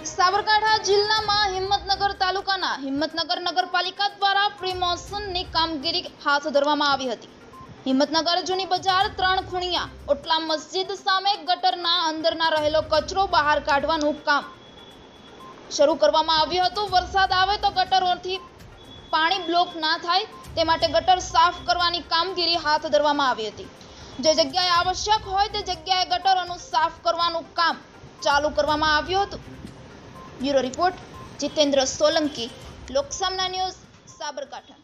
સાબરકાંઠા જિલ્લામાં હિંમતનગર તાલુકાના હિંમતનગર નગરપાલિકા દ્વારા પ્રી મોન્સૂનની કામગીરી હાથ ધરવામાં આવી હતી। હિંમતનગર જૂની બજાર 3 ખૂણિયા ઓટલા મસ્જિદ સામે ગટરના અંદરના રહેલો કચરો બહાર કાઢવાનું કામ શરૂ કરવામાં આવ્યું હતું। વરસાદ આવે તો ગટરોથી પાણી બ્લોક ના થાય તે માટે ગટર સાફ કરવાની કામગીરી હાથ ધરવામાં આવી હતી। જે જગ્યાએ આવશ્યક હોય તે જગ્યાએ ગટરોનું સાફ કરવાનું કામ ચાલુ કરવામાં આવ્યું હતું। Bureau report Jitendra Solanki, Loksamna news, Sabarkantha.